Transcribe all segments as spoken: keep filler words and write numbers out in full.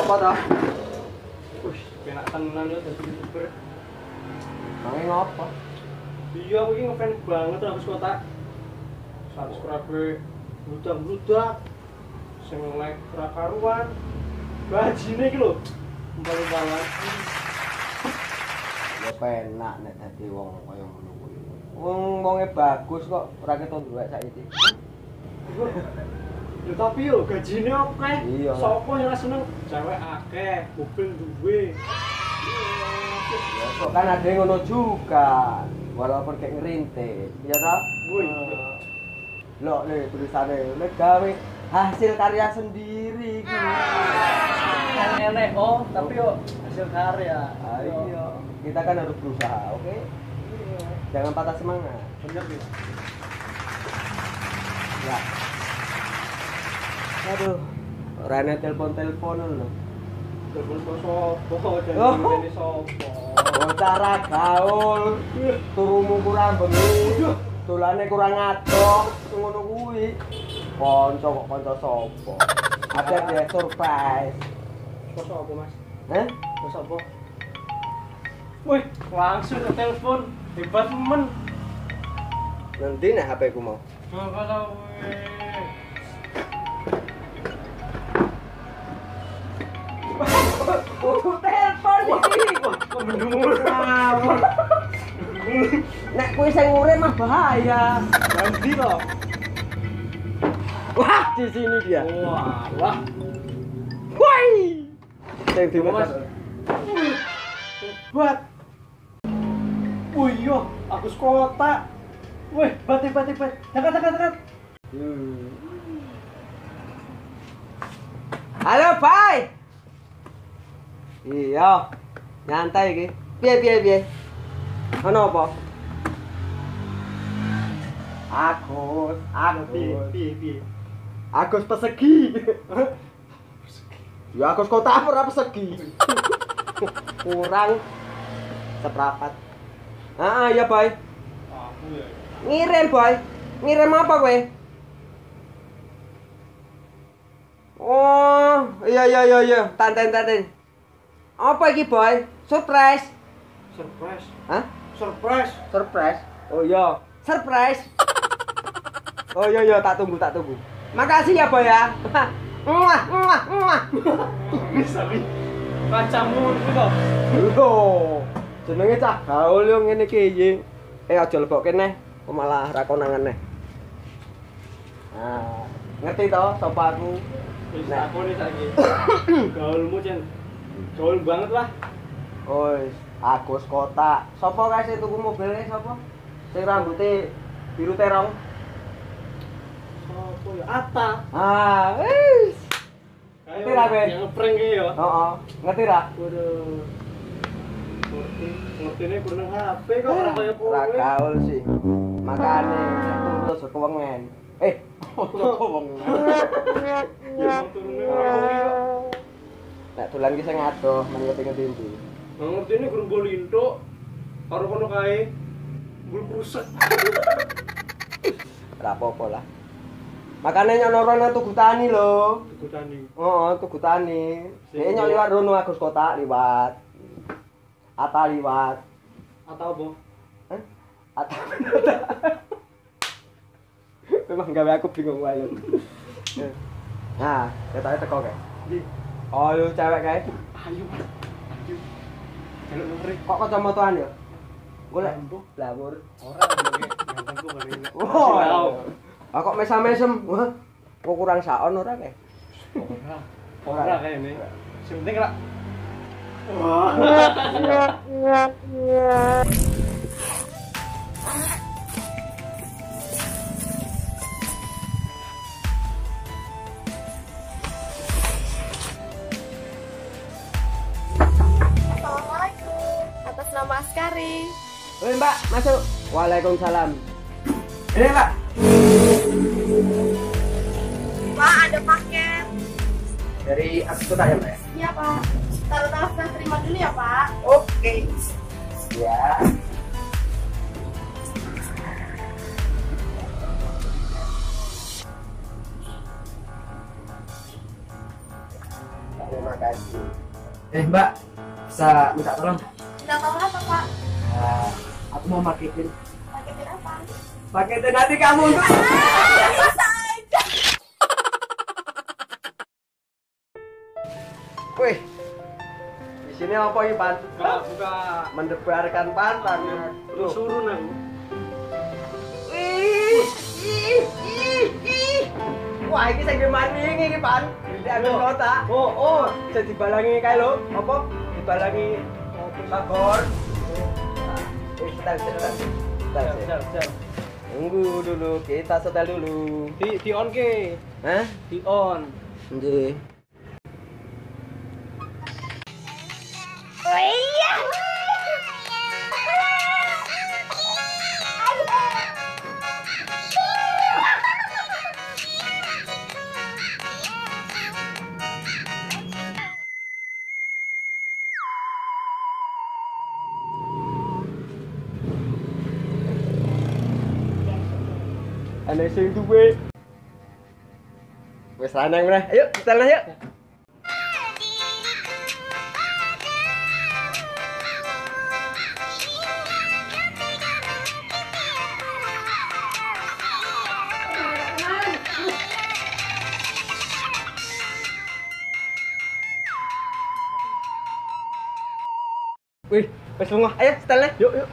apa toh? Wih, penak tenan yo dadi youtuber. Mangi ngopo? Iya, aku iki ngefans banget Agus Kota. Subscribe bludak-bludak. Sing like ora karuan. Bajine iki lho. Empal-empalan. Ya penak nek dadi wong kaya ngono kuwi. Wong wonge bagus kok ora keton duwek saiki. Ya tapi yo gajine akeh. Iya. Sopo yang seneng cewek akeh, mobil duwe. Ya kok kan ada yang ngono juga. Walaupun kayak ngerintis, ya toh? Woi. Loh, nih tulisannya, nek gawe hasil karya sendiri iki. Enek oh, tapi yo hasil karya. Ayo, kita kan harus berusaha, oke? Iya. Jangan patah semangat. Bener nih. Ya. Aduh, Rane telepon-telepon lho. Telepon sopo, jadi Oh. ini sopo. Oh, cara gaul. Turumu kurang bengi. Dolane kurang ngadok, ngono kuwi. Kanca kok kanca sapa? Ada dia surprise. Kok sopo, Mas? Hah? Kok sopo? Wih, langsung ke telepon. Hebat men. Nanti nek H P ku mau. Coba lah, weh. Oh, telepon iki. Kok mendungur? Nek kuwi sing urip mah bahaya. Ganti toh. Wah, di sini dia. Wah, wah. Woi. Sing di Mas. Hebat. Wih, yo, Agus Kota. Wih, bat, bat, bat. Dekat, dekat, dekat. Hmm. Halo, Bay. Iya. Nyantai iki. Piye piye piye? Ono apa? Agus, Piye, Agus. piye, piye. Agus persegi. Ya Agus Kota apa ora persegi? Kurang seprapat. Ah, iya, Bay. Aku ya. Ngirim, Bay. Ngirim apa kowe? Oh, iya iya iya iya. Tanten tanten. Apa iki, Boy? Surprise. Surprise. Hah? Surprise. Surprise. Oh iya, surprise. Oh iya iya, tak tunggu tak tunggu. Makasih ya, Boy ya. Muah muah muah. Bisa nih. Kacamu itu toh. Loh, jenenge cah gaul yo ngene iki. Eh aja lebokke neh, kok malah ra konangan neh. Nah, ngerti toh sapa aku? Wis aku nih saiki. Gaulmu Cen. Gaul banget lah. Wis, Agus Kota. Sapa kae sing tuku mobilnya sapa? Sing rambutnya biru terong. Sopo ya? Atta. Ah, wis. Ngerti ra kowe? Yang ngeprank iki ya. Heeh, ngerti ra? Waduh. Ngerti, ngertine kurang H P kok ora kaya kowe. Ra gaul sih. Makane nek terus kewengen. Eh, kewengen. Ya turune ora kok. Nek dolan ki sing adoh men ngerti-ngerti. Nggak ngerti ini gerumbo linto karo kono kae bul krusek. Ora apa-apa lah. Makane nyono rono tuku tani lho. Tuku tani. Heeh, tuku tani. Dhek nyok liwat rono Agus Kota liwat. Ata liwat. Atau apa? Hah? Ata. Memang gawe aku bingung wae. Nah, ketake teko kae. Ndi? Oh, lu cewek kae. Ayo. Ayo. Jaluk nomor Kok kacamataan ya? Golek Lampu. blawur. Ora ngene. Ganteng kok ngene. Wah. Ah kok mesam-mesem. Wah. Kok kurang saon ora kae? Ora. Ora kayane. Sing penting ra. Wah. Assalamualaikum. Atas nama Askari. Woi, Mbak, masuk. Waalaikumsalam. Ini, Mbak. Pak, ada paket. Dari Agus Kota ya, Mbak? Iya, Pak. Taruh tas dan terima dulu ya, Pak. Oke. Ya. Terima kasih. Eh Mbak, bisa minta tolong? Minta tolong apa, Pak? Nah, aku mau paketin. Paketin apa? Paketin hati kamu untuk. Bisa aja. Wih, di sini apa ini Pan? Buka, buka. Mendebarkan pantan. Terus surun aku. Ih, ih, ih, ih. Wah, ini saya gimana ini Pan? Diambil nota. Oh, oh. Bisa dibalangi kayak lo, apa? Dibalangi sabor. Eh, sebentar, sebentar. Sebentar, Siap, sih. siap, siap. Tunggu dulu, kita setel dulu. Di, di on ke? Hah? Di on. Nggih. Oh iya. Ana sing duwe. Wis lanang meneh. Ayo, setel yuk. Wih, wis lunga. Ayo, setel yuk, yuk.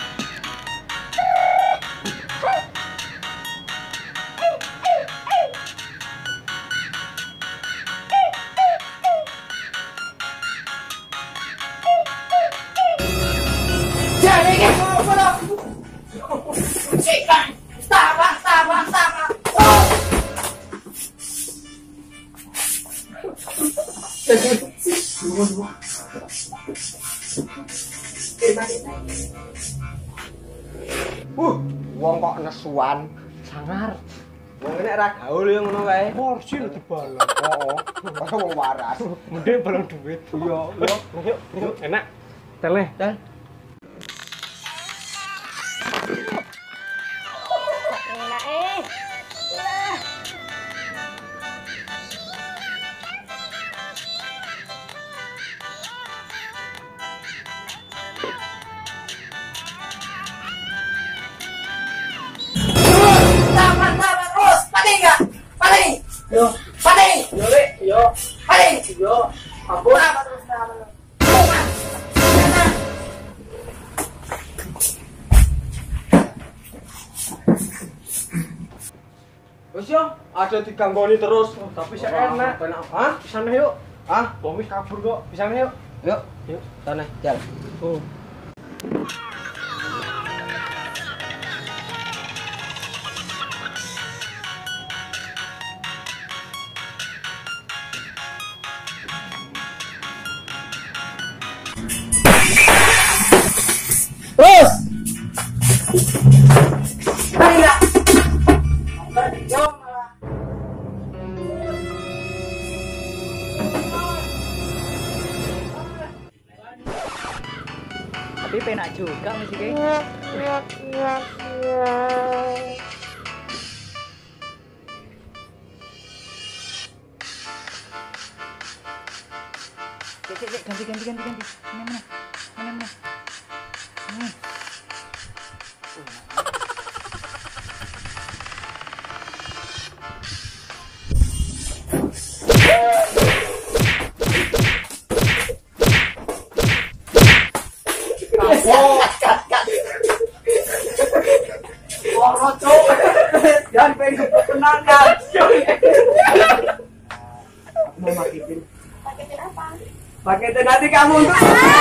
Uh, wong kok nesuan, sangar. Wong nek ra gaul yo ngono kae. Porsi lu dibalang. Heeh. Kok wong waras. Mending balang duit. Iya, iya. Yuk, yuk, enak. Teleh. Tel. Enak eh. Tahan, tahan, terus. Paling enggak? Paling. Yo. Paling. Yo, Lek. Yo. Paling. Yo. Ampun. Apa terus? Apa? Tahan. Wis yo, ada diganggoni terus. Oh, tapi saya enak. Enak. Hah? Pisana yuk. Ah, Bomis kabur kok. Pisana yuk. yuk. Yuk. Sana, jalan. Oh. Terus. Paling enggak? Yo. Tapi penak juga musiknya. Cek, cek, cek, ganti, ganti, ganti, ganti. Mana, mana, mana, mana. Hmm. Wong roco. Jangan pengen ketenangan. Aku mau paketin. Paketin apa? Paketin hati kamu untuk.